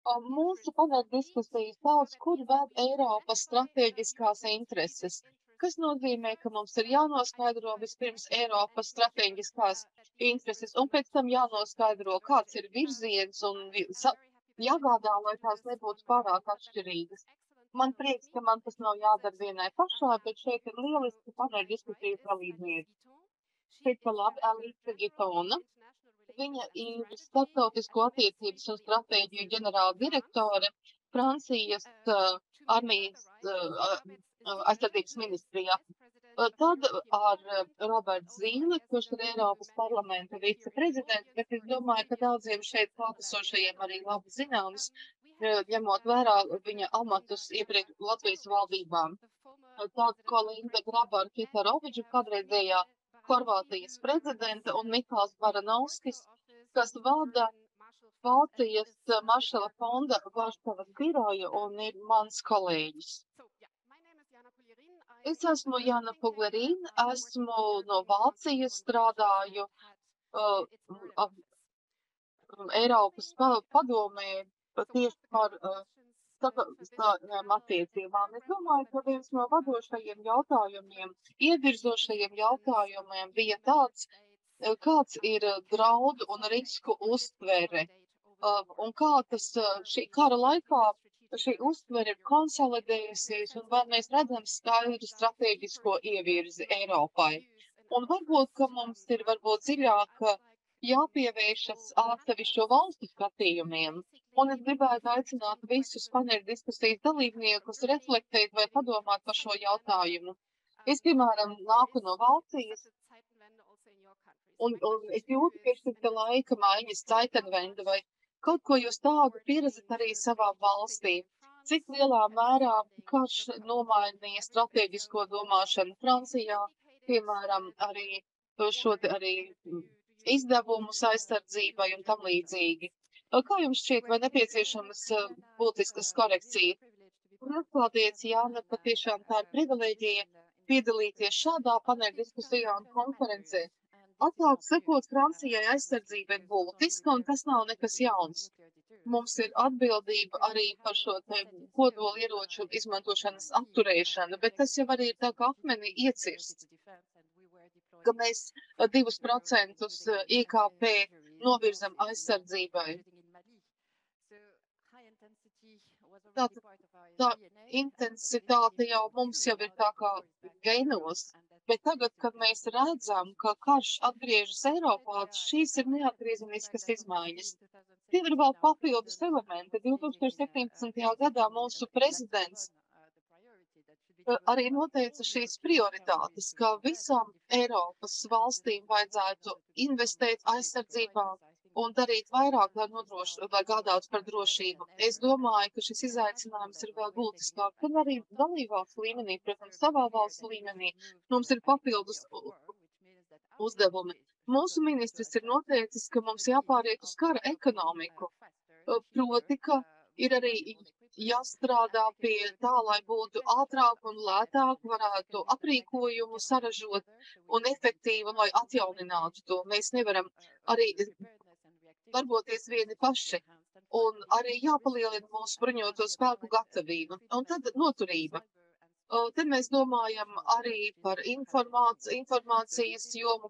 Mūsu pamatdiskusijas daudz kur ved Eiropas stratēģiskās intereses, kas nozīmē, ka mums ir jānoskaidro vispirms Eiropas stratēģiskās intereses, un pēc tam jānoskaidro, kāds ir virziens un jāgādā, lai tās nebūtu pārāk atšķirīgas. Man prieks, ka man tas nav jādara vienai pašai, bet šeit ir lieliski pamatdiskusijas dalībnieki. Šeit pa labi Alīsa Gitona. Viņa ir starptautisko attiecības un stratēģiju ģenerāla direktore Francijas armijas aizsardzības ministrijā. Tad ar Roberts Zīle, kurš ir Eiropas parlamenta viceprezidents, bet es domāju, ka daudziem šeit klātesošajiem arī labi zināms, ņemot vērā viņa amatus iepriekš Latvijas valdībām. Tāda Kolinda Grabar-Kitaroviča, kādreizējā Horvātijas prezidenta, un Mikls Baranovskis, kas vada Baltijas maršala fonda Varšavas biroju un ir mans kolēģis. Es esmu Jana Puglerīna, esmu no Vācijas, strādāju Eiropas padomē tieši par starptautiskām attiecībām. Es domāju, ka viens no vadošajiem jautājumiem, ievirzošajiem jautājumiem bija tāds, kāds ir draudu un risku uztvere, un kā tas šī kara laikā šī uztvere ir konsolidējusies, un vai mēs redzam skaidru strateģisko ievirzi Eiropai. Un varbūt, ka mums ir dziļāk jāpievēršas atsevišķo valstu skatījumiem, un es gribētu aicināt visus paneļa diskusijas dalībniekus reflektēt vai padomāt par šo jautājumu. Es, piemēram, nāku no Vācijas, un es jūtu, ka ir šī laika maiņas Zeitenwende vai kaut ko jūs tādu pieredzat arī savā valstī. Cik lielā mērā karš nomainīja strateģisko domāšanu Francijā, piemēram, arī šo te arī izdevumus aizsardzībai un tam līdzīgi. Kā jums šķiet, vai nepieciešamas būtiskas korekcijas? Un atklāties, Jāna, patiešām tā ir privilēģija piedalīties šādā paneļa diskusijā un konferencē. Atklāt sakot, Francijai aizsardzība ir būtiska, un tas nav nekas jauns. Mums ir atbildība arī par šo te kodolieroču izmantošanas atturēšanu, bet tas jau arī ir tā kā akmenī iecirsts, ka mēs 2% IKP novirzam aizsardzībai. Tā intensitāte jau mums jau ir tā kā gēnos, bet tagad, kad mēs redzam, ka karš atgriežas Eiropā, šīs ir neatgriezeniskas izmaiņas. Tie ir vēl papildus elementi. 2017. gadā mūsu prezidents arī noteica šīs prioritātes, ka visām Eiropas valstīm vajadzētu investēt aizsardzībā un darīt vairāk, lai gādātu par drošību. Es domāju, ka šis izaicinājums ir vēl būtiskāk, gan arī dalībvalsts līmenī, protams, savā valsts līmenī. Mums ir papildus uzdevumi. Mūsu ministrs ir noteicis, ka mums jāpāriet uz kara ekonomiku, proti, ka ir arī jāstrādā pie tā, lai būtu ātrāk un lētāk varētu aprīkojumu saražot un efektīvi, lai atjauninātu to. Mēs nevaram arī darboties vieni paši, un arī jāpalielina mūsu bruņoto spēku gatavība, un tad noturība. Te mēs domājam arī par informācijas jomu,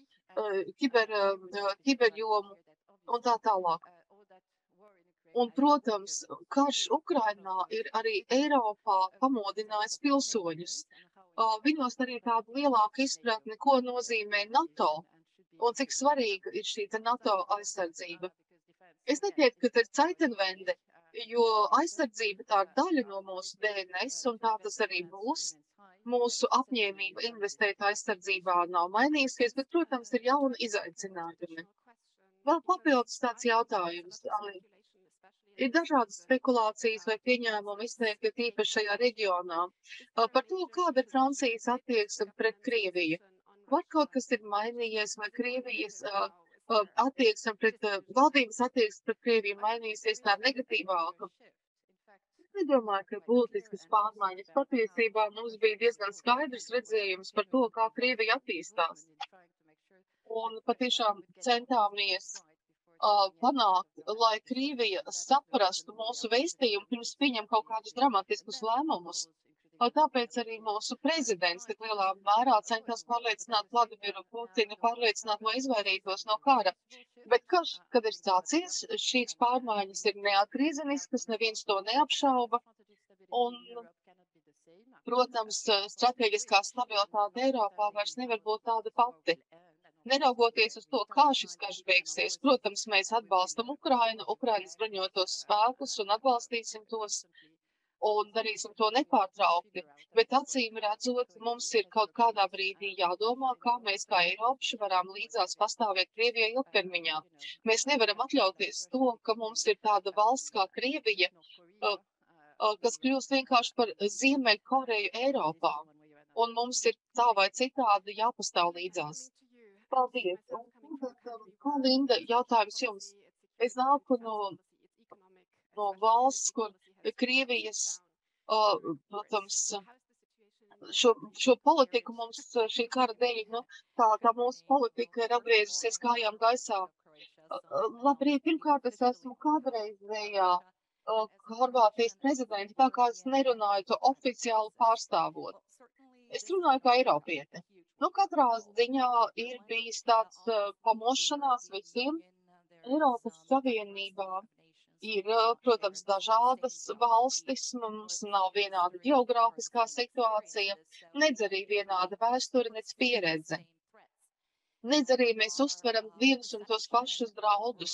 kiberjomu un tā tālāk. Un, protams, karš Ukrainā ir arī Eiropā pamodinājis pilsoņus. Viņos arī tāda lielāka izpratne, ko nozīmē NATO un cik svarīga ir šī NATO aizsardzība. Es neteiktu, ka tā ir Zeitenwende, jo aizsardzība tā ir daļa no mūsu DNS, un tā tas arī būs. Mūsu apņēmība investēt aizsardzībā nav mainījusies, bet, protams, ir jauni izaicinājumi. Vēl papildus tāds jautājums, Ali. Ir dažādas spekulācijas vai pieņēmumi izteikti tīpaši šajā reģionā par to, kāda ir Francijas attieksme pret Krieviju. Vai kaut kas ir mainījies, vai Krievijas attieksme pret valdības attieksme pret Krieviju mainījusies tā negatīvāka? Es nedomāju, ka būtiskas pārmaiņas. Patiesībā mums bija diezgan skaidrs redzējums par to, kā Krievija attīstās. Un patiešām centāmies panākt, lai Krievija saprastu mūsu vēstījumu pirms pieņem kaut kādus dramatiskus lēmumus. Tāpēc arī mūsu prezidents tik lielā mērā centās pārliecināt Vladimiru Putinu, pārliecināt, lai izvairītos no kara. Bet karš, kad ir sācies, šīs pārmaiņas ir neatgriezeniskas, neviens to neapšauba. Un, protams, strateģiskā stabilitāte Eiropā vairs nevar būt tāda pati. Neraugoties uz to, kā šis karš beigsies, protams, mēs atbalstam Ukrainu, Ukrainas bruņotos spēkus un atbalstīsim tos. Un darīsim to nepārtraukti, bet acīm redzot, mums ir kaut kādā brīdī jādomā, kā mēs kā Eiropieši varam līdzās pastāvēt Krievijai ilgtermiņā. Mēs nevaram atļauties to, ka mums ir tāda valsts kā Krievija, kas kļūst vienkārši par Ziemeļkoreju Eiropā, un mums ir tā vai citādi jāpastāv līdzās. Paldies! Un, kā Linda, jautājums jums. Es nāku no valsts, kur Krievijas, protams, šo politiku mums šī kara dēļ, tā mūsu politika ir apgriezusies kājām gaisā. Labrīt, pirmkārt, es esmu kādreizējā Horvātijas prezidenta, tā kā es nerunāju to oficiāli pārstāvot. Es runāju kā Eiropiete. Katrā ziņā ir bijis tāds pamošanās visiem Eiropas Savienībā. Ir, protams, dažādas valstis, mums nav vienāda geogrāfiskā situācija, nedz arī vienāda vēsture, nedz pieredze. Nedz arī mēs uztveram vienus un tos pašus draudus.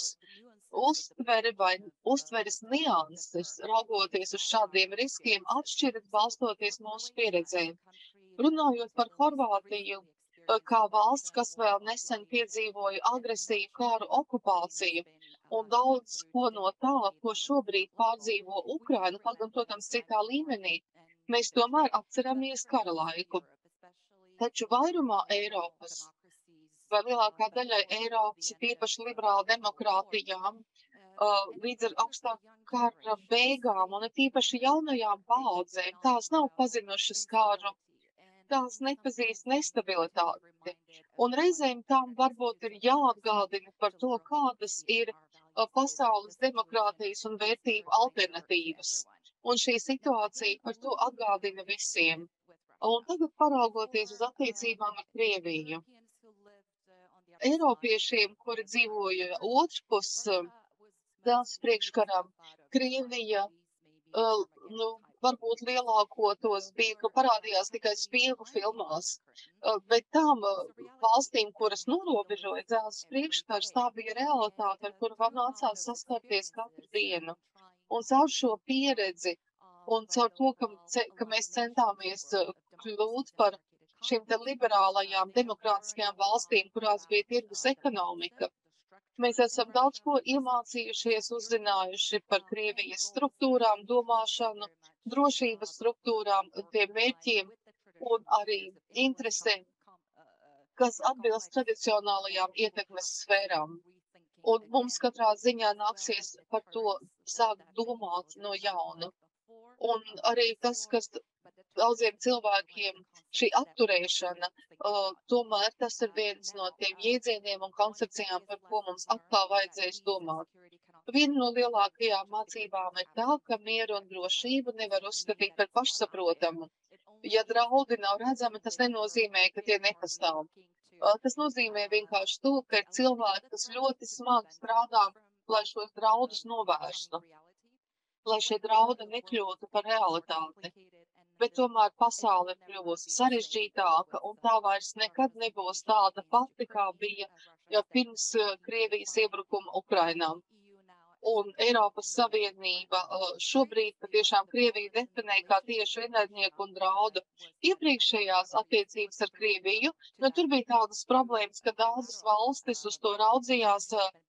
Uztveres nianses, raugoties uz šādiem riskiem, atšķiras balstoties mūsu pieredzē. Runājot par Horvātiju, kā valsts, kas vēl nesen piedzīvoja agresiju, kāru, okupāciju, un daudz ko no tā, ko šobrīd pārdzīvo Ukraina, kaut gan, protams, citā līmenī, mēs tomēr atceramies kara laiku. Taču vairumā Eiropas, vai lielākā daļai Eiropas, tīpaši liberāla demokrātijām, līdz ar augstā kara beigām, un tīpaši jaunajām paaudzēm, tās nav pazinušas karu, tās nepazīst nestabilitāti. Un reizēm tām varbūt ir jāatgādina par to, kādas ir pasaules demokrātijas un vērtību alternatīvas. Un šī situācija par to atgādina visiem. Un tagad paraugoties uz attiecībām ar Krieviju. Eiropiešiem, kuri dzīvoja otrpus Dēls priekškaram, Krievija, varbūt lielākotos bija, ka parādījās tikai spiegu filmās, bet tām valstīm, kuras norobežoja Dēls priekškars, tā bija realitāte, ar kuru nācās saskarties katru dienu. Un caur šo pieredzi un caur to, ka mēs centāmies kļūt par šīm te liberālajām demokrātiskajām valstīm, kurās bija tirgus ekonomika, mēs esam daudz ko iemācījušies, uzzinājuši par Krievijas struktūrām, domāšanu, drošības struktūrām, tiem mērķiem un arī interesēm, kas atbilst tradicionālajām ietekmes sfērām. Un mums katrā ziņā nāksies par to sākt domāt no jauna. Un arī tas, kas daudziem cilvēkiem šī apturēšana, tomēr tas ir viens no tiem jēdzieniem un koncepcijām, par ko mums atkal vajadzēs domāt. Viena no lielākajām mācībām ir tā, ka mieru un drošību nevar uzskatīt par pašsaprotamu. Ja draudi nav redzami, tas nenozīmē, ka tie nepastāv. Tas nozīmē vienkārši to, ka ir cilvēki, kas ļoti smagi strādā, lai šos draudus novērstu, lai šie draudi nekļūtu par realitāti. Bet tomēr pasaule ir kļuvusi sarežģītāka, un tā vairs nekad nebūs tāda pati, kā bija pirms Krievijas iebrukuma Ukrainā. Un Eiropas Savienība šobrīd patiešām Krieviju definē kā tieši ienaidnieku un draudu. Iepriekšējās attiecības ar Krieviju, tur bija tādas problēmas, ka daudzas valstis uz to raudzījās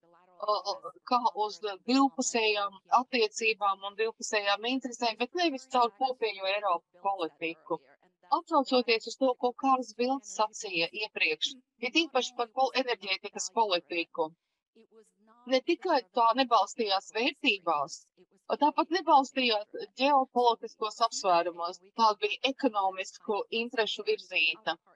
kā uz divpusējām attiecībām un divpusējām interesēm, bet nevis caur kopējo Eiropas politiku. Atsaucoties uz to, ko Kārls Bilds sacīja iepriekš, ir īpaši par enerģētikas politiku. Ne tikai tā nebalstījās vērtībās, tāpat nebalstījās ģeopolitiskos apsvērumos, tā bija ekonomisku interešu virzīta.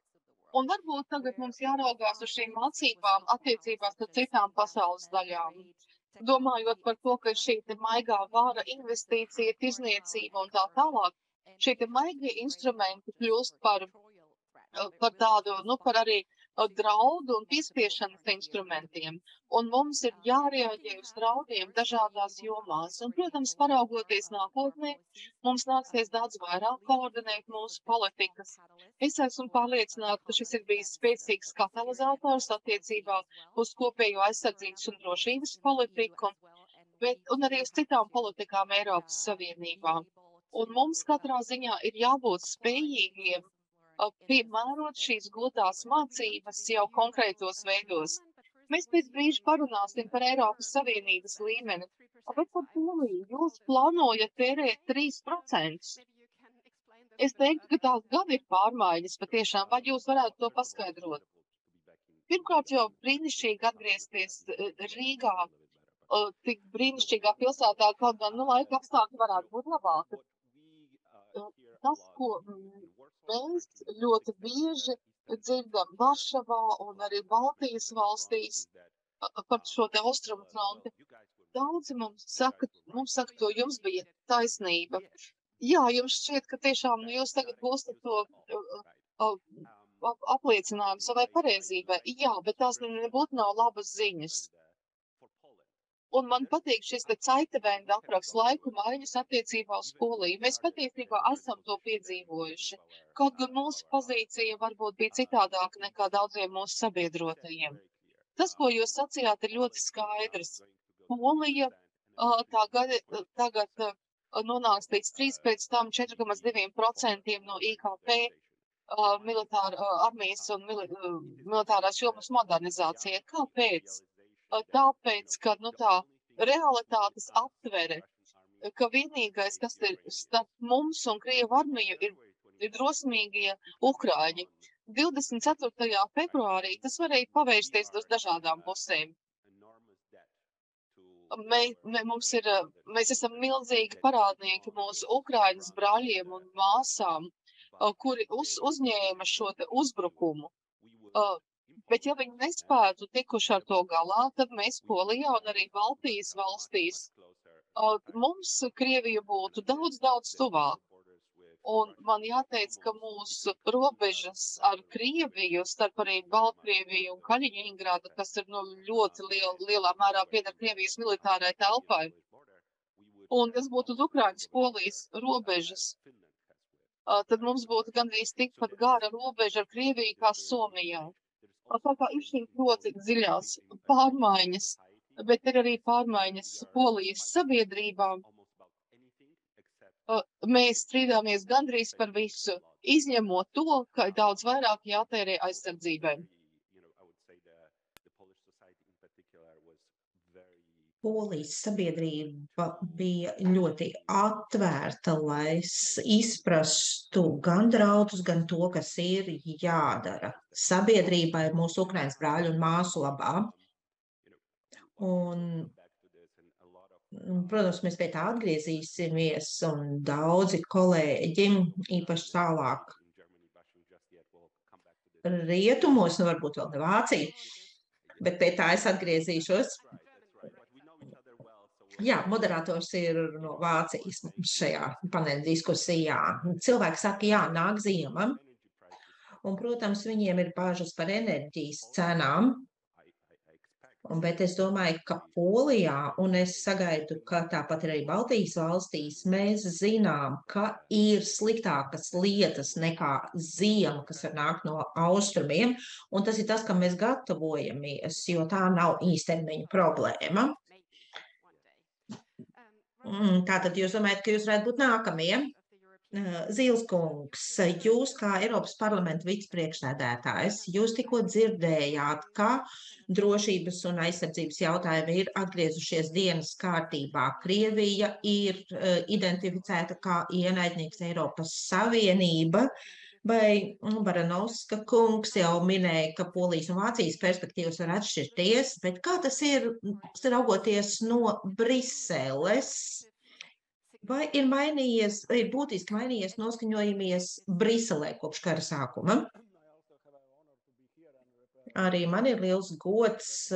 Un varbūt tagad mums jāraugās uz šīm mācībām attiecībās ar citām pasaules daļām. Domājot par to, ka šī te maigā vara, investīcija, tirzniecība un tā tālāk, šie te maigie instrumenti kļūst par tādu, par arī draudu un piespiešanas instrumentiem. Un mums ir jārēģē uz draudiem dažādās jomās. Un, protams, paraugoties nākotnē, mums nāksies daudz vairāk koordinēt mūsu politikas. Es esmu pārliecināta, ka šis ir bijis spēcīgs katalizators attiecībā uz kopējo aizsardzības un drošības politiku, un arī uz citām politikām Eiropas Savienībā. Un mums katrā ziņā ir jābūt spējīgiem piemērot šīs gūtās mācības jau konkrētos veidos. Mēs pēc brīža parunāsim par Eiropas Savienības līmeni, bet par Poliju jūs plānojat tērēt 3%. Es teiktu, ka tās gan ir pārmaiņas patiešām, vai jūs varētu to paskaidrot? Pirmkārt jau brīnišķīgi atgriezties Rīgā, tik brīnišķīgā pilsētā, kaut gan, laika apstākļi varētu būt labāki. Tas, ko mēs ļoti bieži dzirdam Varšavā un arī Baltijas valstīs par šo te austrumu fronti, daudzi mums saka, to jums bija taisnība. Jā, jums šķiet, ka tiešām jūs tagad būstat to apliecinājumu savai pareizībai. Jā, bet tās nebūtu nav labas ziņas. Un man patīk šis te Caitevenda apraksts laiku maiņas attiecībā uz Poliju. Mēs patiesībā esam to piedzīvojuši. Kaut gan mūsu pozīcija varbūt bija citādāka nekā daudziem mūsu sabiedrotajiem. Tas, ko jūs sacījāt, ir ļoti skaidrs. Polija tagad nonāks līdz 3, pēc tam 4,2% no IKP armijas un militārās jomas modernizācija. Kāpēc? Tāpēc, ka tā realitātes aptvere, ka vienīgais, kas ir starp mums un Krievu armiju, ir drosmīgie Ukraiņi. 24. februārī tas varēja pavērsties uz dažādām pusēm. Mēs esam milzīgi parādnieki mūsu Ukrainas brāļiem un māsām, kuri uzņēma šo te uzbrukumu. Bet ja viņi nespētu tikuši ar to galā, tad mēs Polijā un arī Baltijas valstīs, mums Krievija būtu daudz, daudz tuvāk. Un man jāteic, ka mūsu robežas ar Krieviju, starp arī Baltkrieviju un Kaļiņingradu, kas ir ļoti lielā mērā pieder Krievijas militārai telpai, un tas būtu uz Ukrainas Polijas robežas, tad mums būtu gandrīz tikpat gara robeža ar Krieviju kā Somijā. Tā kā ir šīs ļoti dziļās pārmaiņas, bet ir arī pārmaiņas Polijas sabiedrībā. Mēs strīdāmies gandrīz par visu, izņemot to, ka daudz vairāk jātērē aizsardzībai. Polijas sabiedrība bija ļoti atvērta, lai izprastu gan draudus, gan to, kas ir jādara sabiedrībai, mūsu Ukrainas brāļu un māsu labā. Un, protams, mēs pie tā atgriezīsimies, un daudzi kolēģi, īpaši tālāk rietumos, varbūt vēl ne Vācija, bet pie tā es atgriezīšos. Jā, moderators ir no Vācijas šajā paneļa diskusijā. Cilvēki saka, jā, nāk ziema, un, protams, viņiem ir bažas par enerģijas cenām, bet es domāju, ka Polijā, un es sagaidu, ka tāpat arī Baltijas valstīs, mēs zinām, ka ir sliktākas lietas nekā ziema, kas var nākt no austrumiem, un tas ir tas, kam mēs gatavojamies, jo tā nav īstermiņa problēma. Tātad jūs domājat, ka jūs varētu būt nākamie? Zīleskungs, jūs kā Eiropas parlamenta vicepriekšsēdētājs, jūs tikko dzirdējāt, ka drošības un aizsardzības jautājumi ir atgriezušies dienas kārtībā. Krievija ir identificēta kā ienaidnieks Eiropas Savienība, vai Baranovska kungs jau minēja, ka Polijas un Vācijas perspektīvas var atšķirties, bet kā tas ir, raugoties no Briseles? Vai ir būtiski mainījies noskaņojamies Briselē kopš kara sākuma? Arī man ir liels gods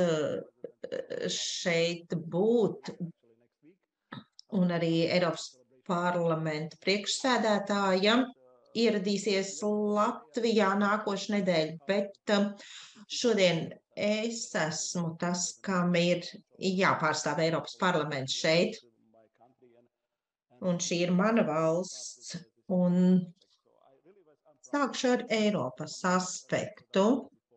šeit būt, un arī Eiropas parlamenta priekšsēdētāja ieradīsies Latvijā nākošu nedēļu, bet šodien es esmu tas, kam ir jāpārstāv Eiropas parlaments šeit, un šī ir mana valsts, un sākšu ar Eiropas aspektu.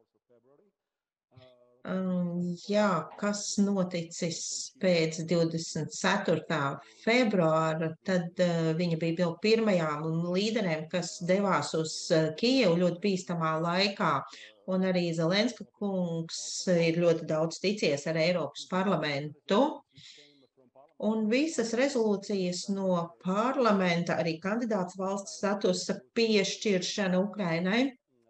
Jā, kas noticis pēc 24. februāra, tad viņa bija vēl pirmajām līderēm, kas devās uz Kijevu ļoti bīstamā laikā, un arī Zelenska kungs ir ļoti daudz ticies ar Eiropas parlamentu, un visas rezolūcijas no parlamenta, arī kandidāts valsts statusa piešķiršana Ukrainai,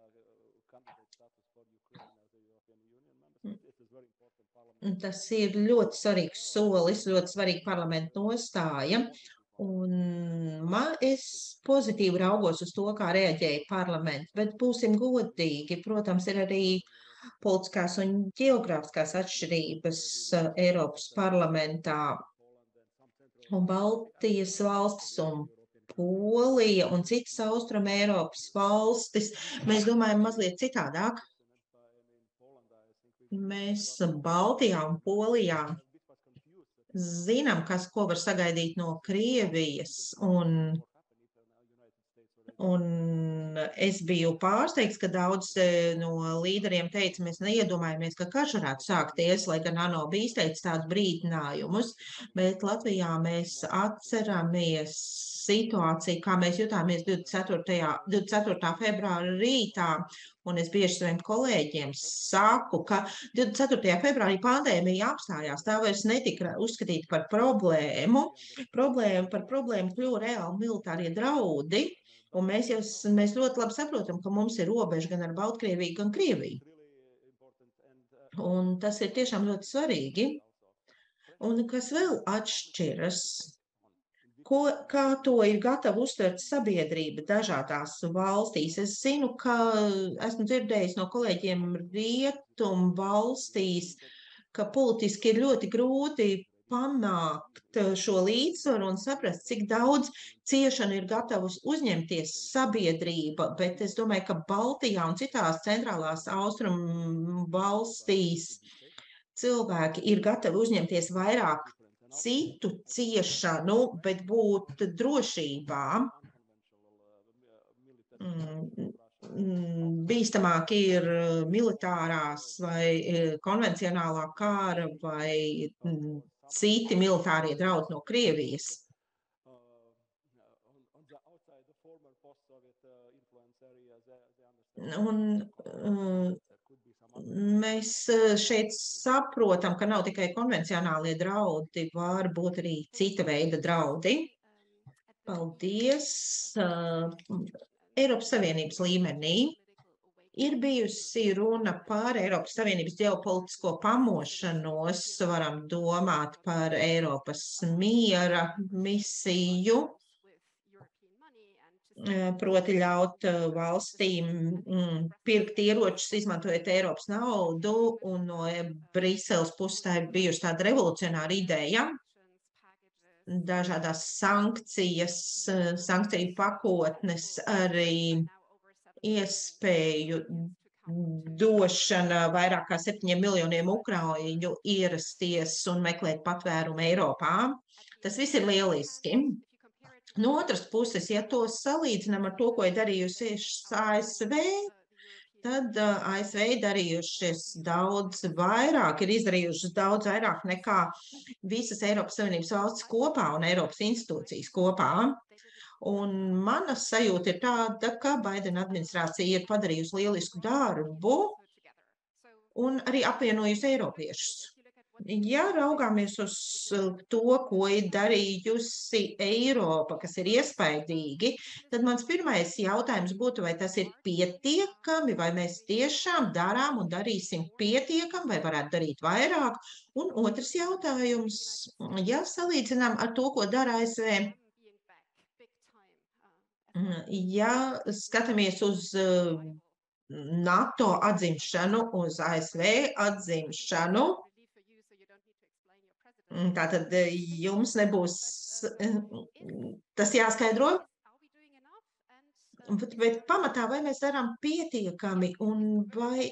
tas ir ļoti svarīgs solis, ļoti svarīga parlamenta nostāja, un es pozitīvi raugos uz to, kā reaģēja parlaments, bet būsim godīgi, protams, ir arī politiskās un ģeogrāfiskās atšķirības Eiropas parlamentā, un Baltijas valstis un Polija un citas Austrum Eiropas valstis, mēs domājam mazliet citādāk. Mēs Baltijā un Polijā zinām, ko var sagaidīt no Krievijas, un es biju pārsteigts, ka daudz no līderiem teica, mēs neiedomājamies, ka karš varētu sākties, lai gan ANO bija izteicis tādus brīdinājumus, bet Latvijā mēs atceramies situāciju, kā mēs jutāmies 24. februāra rītā, un es bieži saviem kolēģiem saku, ka 24. februārī pandēmija apstājās, tā vairs netika uzskatīta par problēmu. Par problēmu kļuva reāli militārie draudi, un mēs ļoti labi saprotam, ka mums ir robeža gan ar Baltkrieviju, gan Krieviju. Un tas ir tiešām ļoti svarīgi. Un kas vēl atšķiras? Kā to ir gatava uztvert sabiedrība dažādās valstīs? Es zinu, ka esmu dzirdējis no kolēģiem rietumu valstīs, ka politiski ir ļoti grūti panākt šo līdzsvaru un saprast, cik daudz ciešanu ir gatavus uzņemties sabiedrība, bet es domāju, ka Baltijā un citās centrālās austrumu valstīs cilvēki ir gatavi uzņemties vairāk citu ciešanu, bet būt drošībā. Bīstamāk ir militārās vai konvencionālā kāra vai citi militārie draudi no Krievijas. Un mēs šeit saprotam, ka nav tikai konvencionālie draudi, var būt arī cita veida draudi. Paldies! Eiropas Savienības līmenī ir bijusi runa par Eiropas Savienības ģeopolitisko pamošanos, varam domāt par Eiropas miera misiju, proti ļaut valstīm pirkt ieročus, izmantojot Eiropas naudu, un no Briseles puses tā ir bijusi tāda revolucionāra ideja. Dažādās sankciju pakotnes, arī iespēju došana vairāk kā 7 miljoniem ukraiņu ierasties un meklēt patvērumu Eiropā. Tas viss ir lieliski. No otras puses, ja to salīdzinām ar to, ko ir darījusi ASV, tad ASV darījušies daudz vairāk, ir izdarījušas daudz vairāk nekā visas Eiropas Savienības valstis kopā un Eiropas institūcijas kopā. Un mana sajūta ir tāda, ka Baidena administrācija ir padarījusi lielisku darbu un arī apvienojusi eiropiešus. Ja raugāmies uz to, ko ir darījusi Eiropa, kas ir iespaidīgi, tad mans pirmais jautājums būtu, vai tas ir pietiekami, vai mēs tiešām darām un darīsim pietiekami, vai varētu darīt vairāk. Un otrs jautājums, ja salīdzinām ar to, ko dara ASV, ja skatāmies uz NATO atzimšanu, uz ASV atzimšanu. Tātad jums nebūs tas jāskaidro, bet pamatā vai mēs darām pietiekami un vai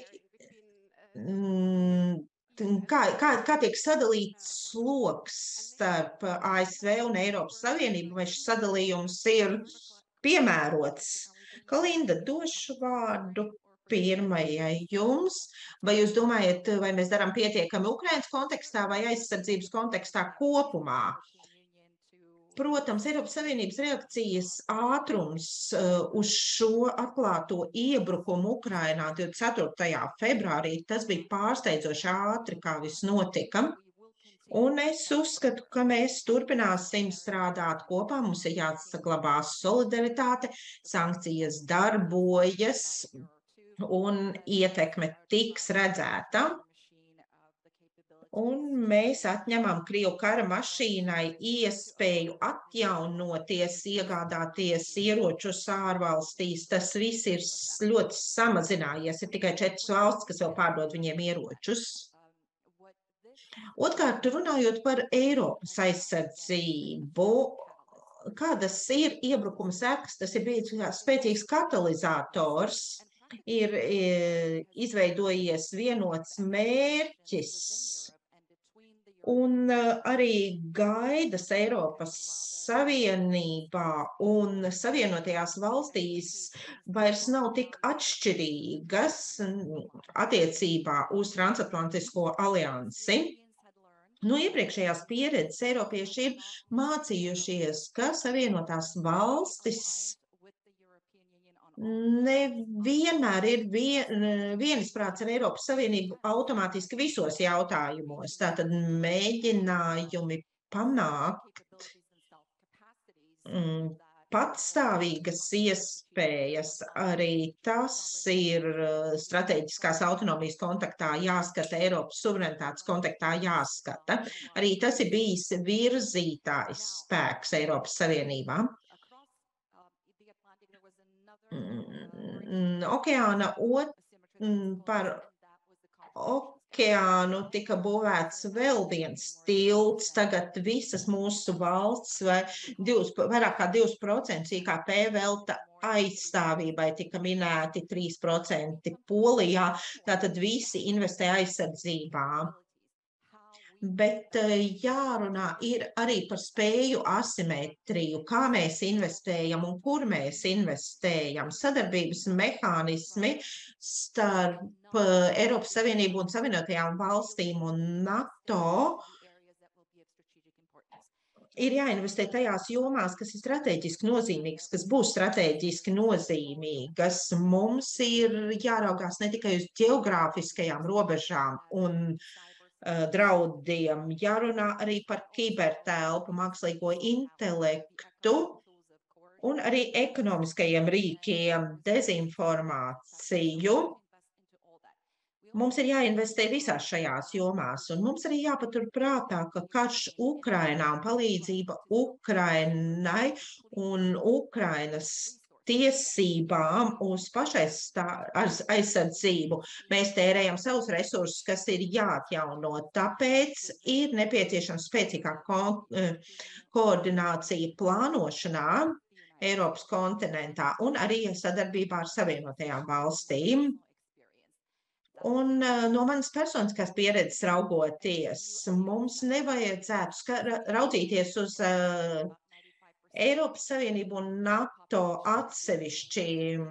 kā tiek sadalīts sloks starp ASV un Eiropas Savienību, vai šis sadalījums ir piemērots? Kalinda, došu vārdu pirmajai jums. Vai jūs domājat, vai mēs darām pietiekami Ukrainas kontekstā vai aizsardzības kontekstā kopumā? Protams, Eiropas Savienības reakcijas ātrums uz šo atklāto iebrukumu Ukrainā 24. februārī, tas bija pārsteidzoši ātri, kā viss notika. Un es uzskatu, ka mēs turpināsim strādāt kopā, mums ir jāsaglabā solidaritāte, sankcijas darbojas un ietekme tiks redzēta. Un mēs atņemam Krievu kara mašīnai iespēju atjaunoties, iegādāties ieročus ārvalstīs. Tas viss ir ļoti samazinājies. Ir tikai 4 valsts, kas vēl pārdod viņiem ieročus. Otrkārt, runājot par Eiropas aizsardzību, kādas ir iebrukuma sekas, tas ir bijis spēcīgs katalizators, ir izveidojies vienots mērķis. Un arī gaidas Eiropas Savienībā un Savienotajās valstīs vairs nav tik atšķirīgas attiecībā uz transatlantisko aliansi. No iepriekšējās pieredzes Eiropieši ir mācījušies, ka Savienotās valstis nevienmēr ir vienisprāts ar Eiropas Savienību automātiski visos jautājumos. Tātad mēģinājumi panākt patstāvīgas iespējas, arī tas ir strateģiskās autonomijas kontaktā jāskata, Eiropas suverenitātes kontaktā jāskata. Arī tas ir bijis virzītājs spēks Eiropas Savienībā. Par okeānu tika būvēts vēl viens tilts. Tagad visas mūsu valsts vai vairāk kā 2% IKP velta aizstāvībai, tika minēti 3% Polijā. Tātad visi investē aizsardzībā. Bet jārunā ir arī par spēju asimetriju, kā mēs investējam un kur mēs investējam. Sadarbības mehānismi starp Eiropas Savienību un Savienotajām valstīm un NATO ir jāinvestē tajās jomās, kas ir strateģiski nozīmīgas, kas būs strateģiski nozīmīgas. Mums ir jāraugās ne tikai uz ģeogrāfiskajām robežām un draudiem, jārunā arī par kibertelpu, mākslīgo intelektu un arī ekonomiskajiem rīkiem, dezinformāciju. Mums ir jāinvestē visās šajās jomās, un mums arī jāpatur prātā, ka karš Ukrainā un palīdzība Ukrainai un Ukrainas tiesībām uz pašaizsardzību. Mēs tērējam savus resursus, kas ir jāatjauno. Tāpēc ir nepieciešama spēcīgāka koordinācija plānošanā Eiropas kontinentā un arī sadarbībā ar Savienotajām valstīm. Un no manas personiskās pieredzes raugoties, mums nevajadzētu raudzīties uz Eiropas Savienību un NATO atsevišķi,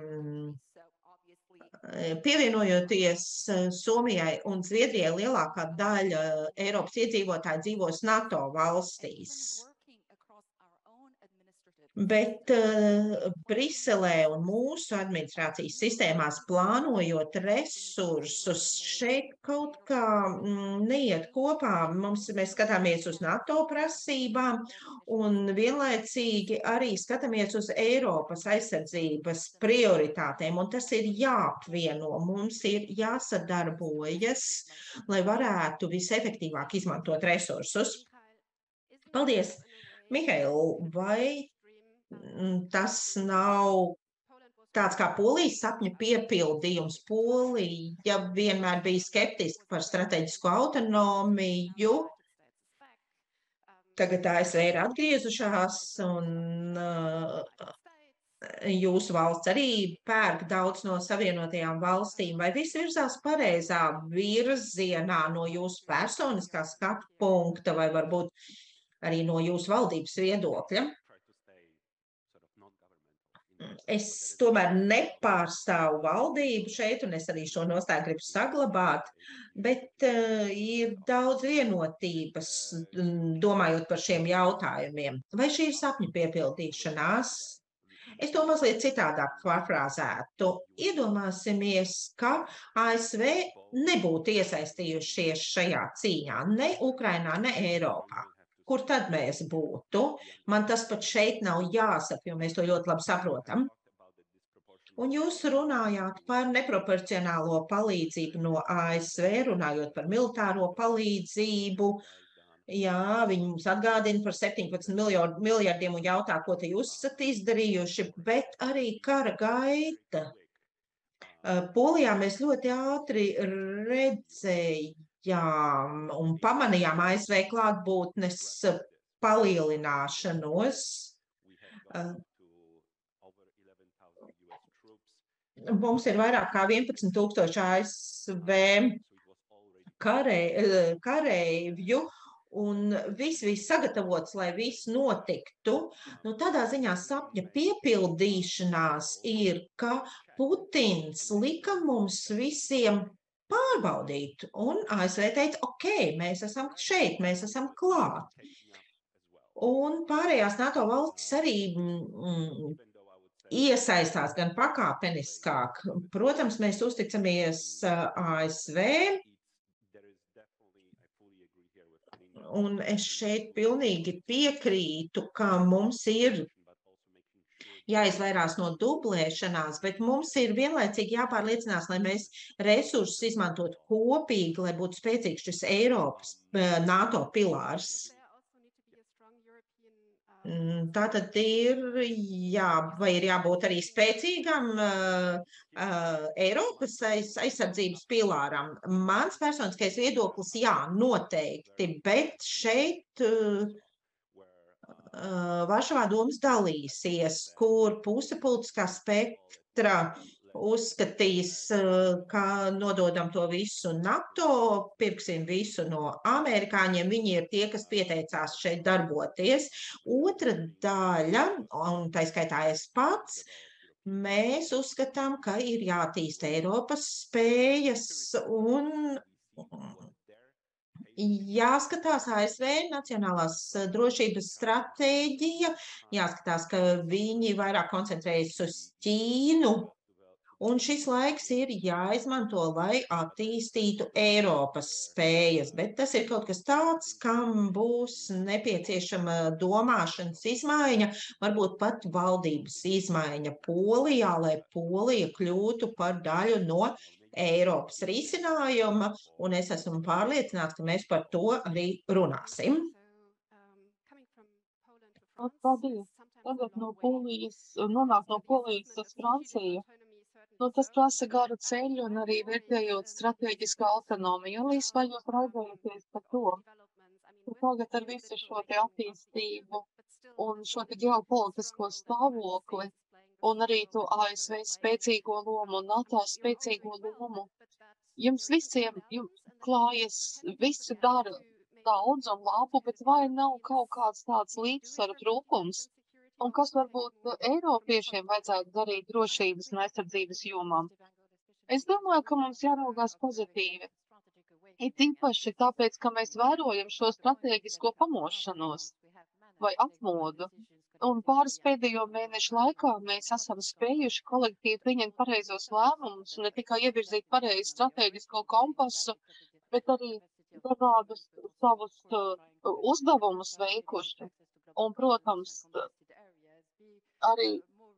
pievienojoties Somijai un Zviedrijai, lielākā daļa Eiropas iedzīvotāji dzīvos NATO valstīs. Bet Briselē un mūsu administrācijas sistēmās plānojot resursus, šeit kaut kā neiet kopā. Mēs skatāmies uz NATO prasībām un vienlaicīgi arī skatāmies uz Eiropas aizsardzības prioritātēm, un tas ir jāapvieno. Mums ir jāsadarbojas, lai varētu visefektīvāk izmantot resursus. Paldies! Mihail, vai tas nav tāds kā Polijas sapņa piepildījums. Polija vienmēr bija skeptiska par strateģisko autonomiju. Tagad ASV ir atgriezušās un jūsu valsts arī pērk daudz no Savienotajām valstīm. Vai viss virzās pareizā virzienā no jūsu personiskā skatu punkta vai varbūt arī no jūsu valdības viedokļa? Es tomēr nepārstāvu valdību šeit, un es arī šo nostāju gribu saglabāt, bet ir daudz vienotības, domājot par šiem jautājumiem. Vai šī ir sapņu piepildīšanās? Es to mazliet citādāk pārfrāzētu. Iedomāsimies, ka ASV nebūtu iesaistījušies šajā cīņā, ne Ukrainā, ne Eiropā. Kur tad mēs būtu? Man tas pat šeit nav jāsaka, jo mēs to ļoti labi saprotam. Un jūs runājāt par neproporcionālo palīdzību no ASV, runājot par militāro palīdzību. Jā, viņi mums atgādina par 17 miljardiem un jautā, ko te jūs esat izdarījuši, bet arī kara gaita. Polijā mēs ļoti ātri redzējām un pamanījām ASV klātbūtnes palielināšanos. Mums ir vairāk kā 11,000 ASV kareivju, un viss sagatavots, lai viss notiktu. Nu, tādā ziņā sapņa piepildīšanās ir, ka Putins lika mums visiem pārbaudīt, un ASV teica, ok, mēs esam šeit, mēs esam klāt. Un pārējās NATO valstis arī iesaistās gan pakāpeniskāk. Protams, mēs uzticamies ASV, un es šeit pilnīgi piekrītu, ka mums ir jāizvairās no dublēšanās, bet mums ir vienlaicīgi jāpārliecinās, lai mēs resursus izmantotu kopīgi, lai būtu spēcīgs šis Eiropas NATO pilārs. Tātad ir jābūt arī spēcīgam Eiropas aizsardzības pilāram. Mans personiskais viedoklis, jā, noteikti, bet šeit Varšavā domas dalīsies, kur puse politiskā spektra uzskatīs, ka nododam to visu NATO, pirksim visu no amerikāņiem, viņi ir tie, kas pieteicās šeit darboties. Otra daļa, un tā skaitā es pats, mēs uzskatām, ka ir jātīsta Eiropas spējas un jāskatās ASV nacionālās drošības stratēģija, jāskatās, ka viņi vairāk koncentrējas uz Ķīnu, un šis laiks ir jāizmanto, lai attīstītu Eiropas spējas, bet tas ir kaut kas tāds, kam būs nepieciešama domāšanas izmaiņa, varbūt pat valdības izmaiņa Polijā, lai Polija kļūtu par daļu no Eiropas risinājuma, un es esmu pārliecināts, ka mēs par to arī runāsim. Paldies. Tagad no Polijas, nonāk no Polijas uz Franciju. Nu, tas prasa garu ceļu un arī vērtējot strateģisku autonomiju. Alīs, vai jūs raizējaties par to? Tagad ar visu šo te attīstību un šo te ģeopolitisko stāvokli un arī to ASV spēcīgo lomu un NATO spēcīgo lomu. Jums visiem klājas, visi dara daudz un labu, bet vai nav kaut kāds tāds līdzsvara trūkums? Un kas varbūt Eiropiešiem vajadzētu darīt drošības un aizsardzības jomām? Es domāju, ka mums jāraugās pozitīvi. It īpaši tāpēc, ka mēs vērojam šo strateģisko pamošanos vai atmodu. Un pāris pēdējo mēnešu laikā mēs esam spējuši kolektīvi pieņemt pareizos lēmumus un ne tikai ievirzīt pareizi strateģisko kompasu, bet arī dažādus savus uzdevumus veikuši. Un, protams, arī,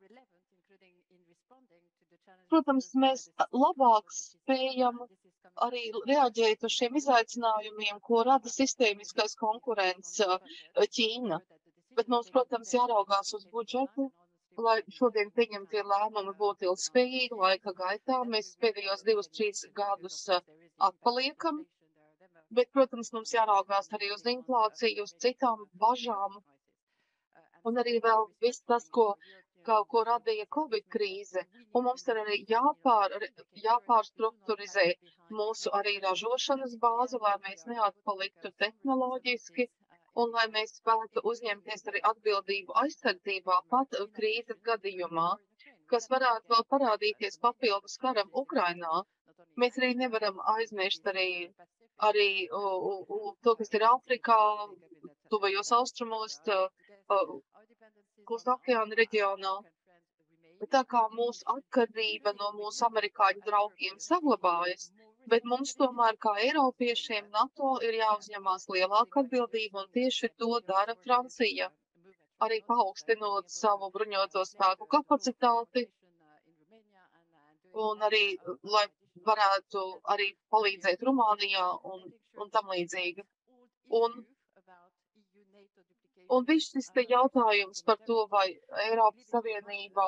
mēs labāk spējam arī reaģēt uz šiem izaicinājumiem, ko rada sistēmiskais konkurence Ķīna. Bet mums, protams, jāraugās uz budžetu lai šodien pieņemtie lēmumi būtu ilgspējīgi laika gaitā. Mēs pēdējos 2-3 gadus atpaliekam, bet, protams, mums jāraugās arī uz inflāciju, uz citām bažām. Un arī vēl viss tas, ko radīja Covid krīze. Un mums ir arī jāpārstrukturizē mūsu arī ražošanas bāzi, lai mēs neatpaliktu tehnoloģiski un lai mēs spētu uzņemties arī atbildību aizsardzībā pat krīzes gadījumā, kas varētu vēl parādīties papildus karam Ukrainā. Mēs arī nevaram aizmirst arī to, kas ir Āfrikā, tuvajos austrumos, Klusā okeāna reģionā. Tā kā mūsu atkarība no mūsu amerikāņu draugiem saglabājas, bet mums tomēr kā Eiropiešiem NATO ir jāuzņemās lielāka atbildība, un tieši to dara Francija, arī paaugstinot savu bruņoto spēku kapacitāti, un arī, lai varētu arī palīdzēt Rumānijā un tam līdzīgi. Un viss šis te jautājums par to, vai Eiropas Savienībā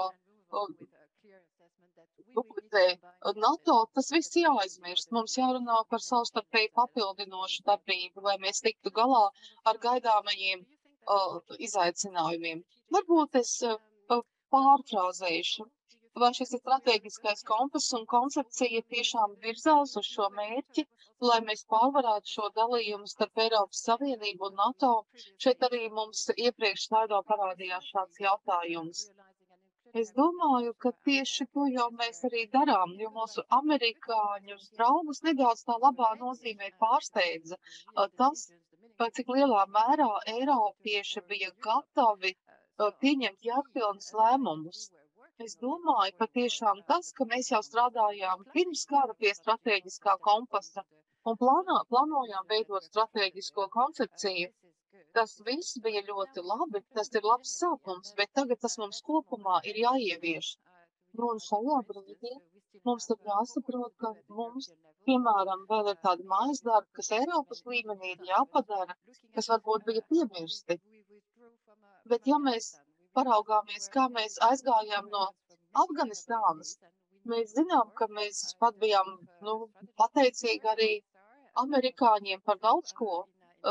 dubultē NATO, tas viss jāaizmirst. Mums jārunā par savstarpēji papildinošu darbību, lai mēs tiktu galā ar gaidāmajiem izaicinājumiem. Varbūt es pārfrāzēšu, vai šis strateģiskais kompass un koncepcija tiešām virzās uz šo mērķi, lai mēs pārvarētu šo dalījumu starp Eiropas Savienību un NATO. Šeit arī mums iepriekš slaidā parādījās šāds jautājums. Es domāju, ka tieši to jau mēs arī darām, jo mūsu amerikāņu draugus nedaudz tā labā nozīmē pārsteidza tas, cik lielā mērā Eiropieši bija gatavi pieņemt jēgpilnus lēmumus. Es domāju, ka tiešām tas, ka mēs jau strādājām pirms kara pie strateģiskā kompasa un plānojām veidot strateģisko koncepciju, tas viss bija ļoti labi, tas ir labs sākums, bet tagad tas mums kopumā ir jāievieš. Un šajā brīdī mums ir jāsaprot, ka mums, piemēram, vēl ir tādi mājas darbi, kas Eiropas līmenī ir jāpadara, kas varbūt bija piemirsti. Bet ja mēs paraugāmies, kā mēs aizgājām no Afganistānas, mēs zinām, ka mēs pat bijām pateicīgi arī amerikāņiem par daudz ko,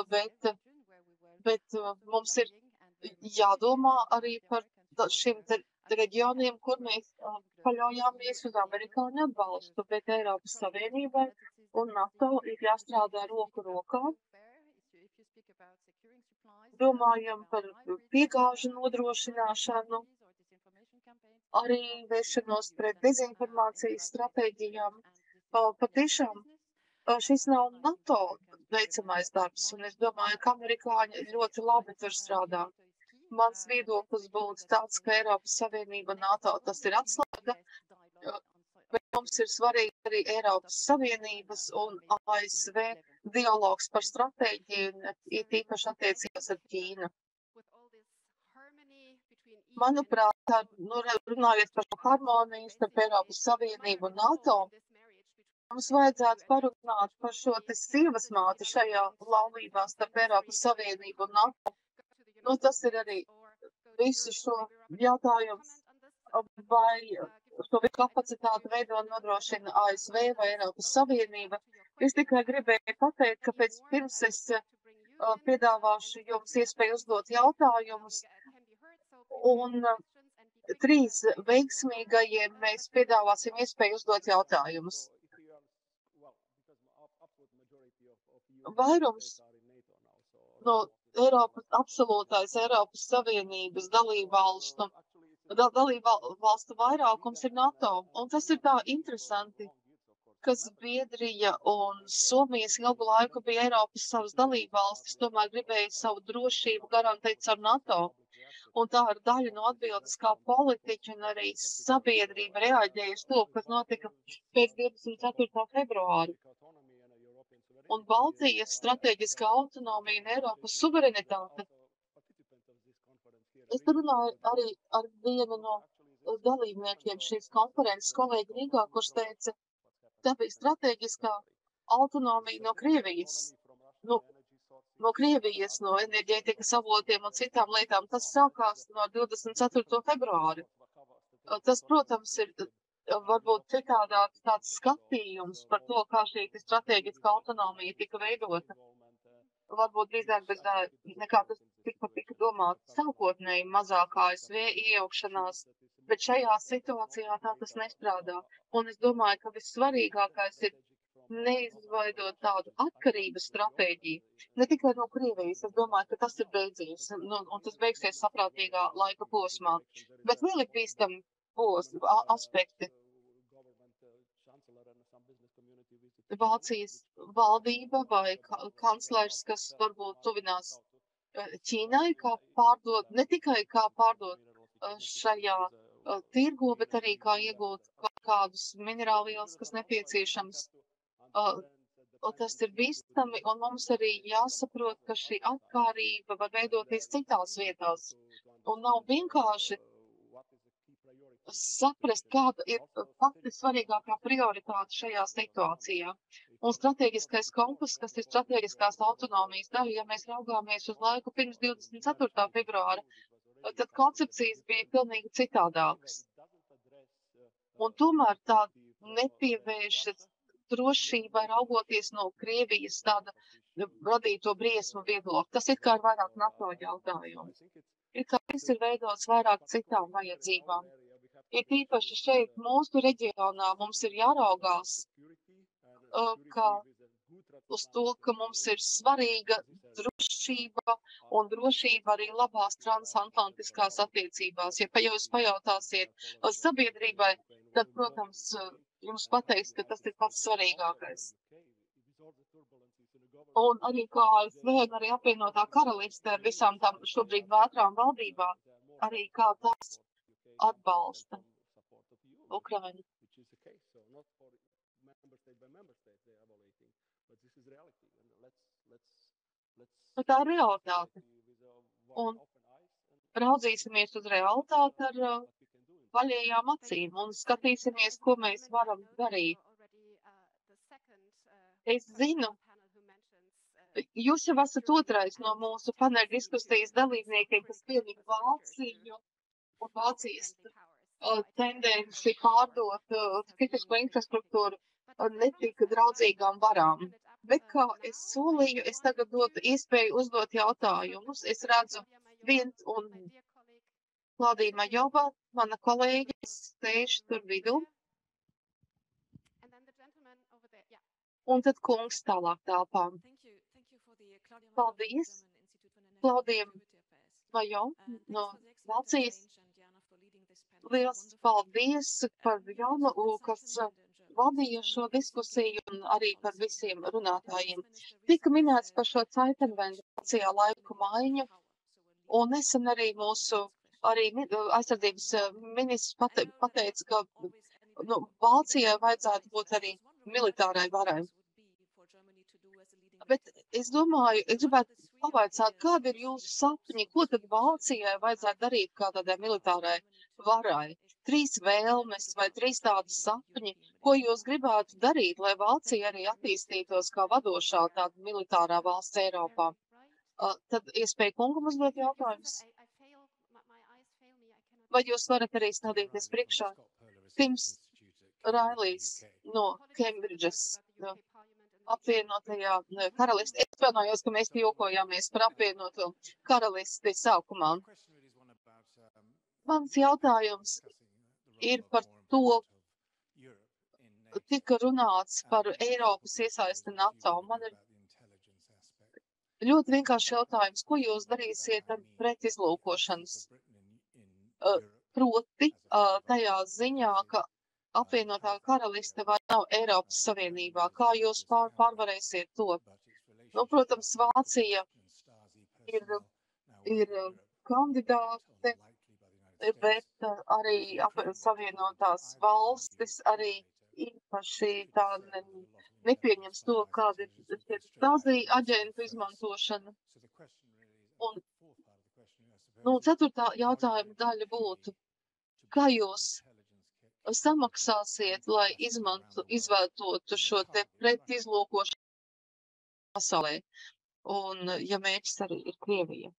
bet mums ir jādomā arī par šiem reģioniem, kur mēs paļaujāmies uz amerikāņu atbalstu, bet Eiropas Savienībai un NATO ir jāstrādā roku rokā. Domājam par piegāžu nodrošināšanu, arī vēršanos pret dezinformācijas stratēģijām. Patiešām šis nav NATO veicamais darbs, un es domāju, ka amerikāņi ļoti labi tur strādā. Mans viedoklis būtu tāds, ka Eiropas Savienība un NATO tas ir atslēga, bet mums ir svarīgi arī Eiropas Savienības un ASV dialogs par stratēģiju, ir tīpaši attiecībās ar Ķīnu. Manuprāt, runājot par harmoniju starp Eiropas Savienību un NATO, mums vajadzētu parunāt par šo te sievas māti šajā laulībā starp Eiropas Savienību un NATO. Tas ir arī visu šo jautājums, vai šo kapacitāti veido un nodrošina ASV vai Eiropas Savienība. Es tikai gribēju pateikt, ka pirms es piedāvāšu jums iespēju uzdot jautājumus, un 3 veiksmīgajiem mēs piedāvāsim iespēju uzdot jautājumus. Vairums no absolūtais Eiropas Savienības dalībvalstu vairākums ir NATO, un tas ir tā interesanti, ka Zviedrija un Somijas ilgu laiku bija Eiropas savas dalībvalstis, tomēr gribēja savu drošību garantēt ar NATO. Un tā ir daļa no atbildes, kā politiķi un arī sabiedrība reaģēja uz to, kas notika pēc 24. februāra. Un Baltijas strateģiskā autonomija un Eiropas suverenitāte. Es runāju arī ar vienu no dalībniekiem šīs konferences, kolēģi Rīgā, kurš teica, tā bija strateģiskā autonomija no Krievijas. no Krievijas, no enerģētikas avotiem un citām lietām. Tas sākās no 24. februāra. Tas, protams, ir varbūt citādāk tāds skatījums par to, kā šī strateģiska autonomija tika veidota. Varbūt drīzāk bez nekā tas tika domāts sākotnēji mazāk ASV iejaukšanās, bet šajā situācijā tā tas nestrādā. Un es domāju, ka vissvarīgākais ir neizveidot tādu atkarības stratēģiju, ne tikai no Krievijas. Es domāju, ka tas ir beidzies, un tas beigsies saprātīgā laika posmā. Bet vēl ir bīstami aspekti. Vācijas valdība vai kanclers, kas varbūt tuvinās Ķīnai, kā pārdot, ne tikai kā pārdot šajā tirgo, bet arī kā iegūt kādus minerālvielas, kas nepieciešams. Tas ir bīstami, un mums arī jāsaprot, ka šī atkarība var veidoties citās vietās. Un nav vienkārši saprast, kāda ir pati svarīgākā prioritāte šajā situācijā. Un strateģiskais kompass, kas ir strateģiskās autonomijas daļa, ja mēs raugāmies uz laiku pirms 24. februāra, tad koncepcijas bija pilnīgi citādākas. Un tomēr tā nepievēršas drošībai raugoties no Krievijas tāda radīto briesmu viedokļa. Tas it kā ir vairāk NATO jautājums. It kā viss ir veidots vairāk citām vajadzībām. Ir tīpaši šeit mūsu reģionā mums ir jāraugās uz to, ka mums ir svarīga drošība un drošība arī labās transatlantiskās attiecībās. Ja jūs pajautāsiet sabiedrībai, tad, protams, jums pateiks, ka tas ir pats svarīgākais. Un arī kā ASV un arī apvienotā karaliste ar visām tām šobrīd vētrām valdībā, arī kā tas atbalsta Ukrainu. Tā ir realitāte. Un raudzīsimies uz realitāti ar vaļējām acīm un skatīsimies, ko mēs varam darīt. Es zinu, jūs jau esat otrais no mūsu paneļa diskusijas dalībniekiem, kas piemin Vāciju un Vācijas tendenci pārdot kritisko infrastruktūru netika draudzīgām varām. Bet kā es solīju, es tagad dotu iespēju uzdot jautājumus. Es redzu viens un Klaudija Majova, mana kolēģe, sēž tur vidū. Un tad kungs tālāk telpām. Paldies Klaudija Majova no Vācijas. Liels paldies par Janu, kas vadīja šo diskusiju un arī par visiem runātājiem. Tika minēts par šo Zeitenwende Vācijā laiku maiņu, un nesen arī mūsu aizsardzības ministrs pateica, ka Vācijai vajadzētu būt arī militārai varai. Bet es domāju, es gribētu pavaicāt, kādi ir jūsu sapņi, ko tad Vācijai vajadzētu darīt kā tādai militārai varai? 3 vēlmes vai 3 tādi sapņi, ko jūs gribētu darīt, lai Vācija arī attīstītos kā vadošā tāda militārā valsts Eiropā? Tad iespēja kungam uzdot jautājumus. Vai jūs varat arī stādīties priekšā? Tims Railijs no Kembridžas apvienotajā karalisti. Es atvainojos, ka mēs jokojāmies par apvienoto karalisti sākumā. Mans jautājums ir par to, tika runāts par Eiropas iesaisti NATO. Man ir ļoti vienkārši jautājums, ko jūs darīsiet ar pretizlūkošanas? Proti tajā ziņā, ka apvienotā karaliste vai nav Eiropas Savienībā. Kā jūs pārvarēsiet to? Nu, protams, Vācija ir kandidāte, bet arī Savienotās valstis arī īpaši tā nepieņems to, kāda ir Stasi aģentu izmantošana. Un 4. jautājuma daļa būtu, kā jūs samaksāsiet, lai izvērtotu šo te pretizlūkošanu pasaulē? un ja mērķis arī ir Krievija.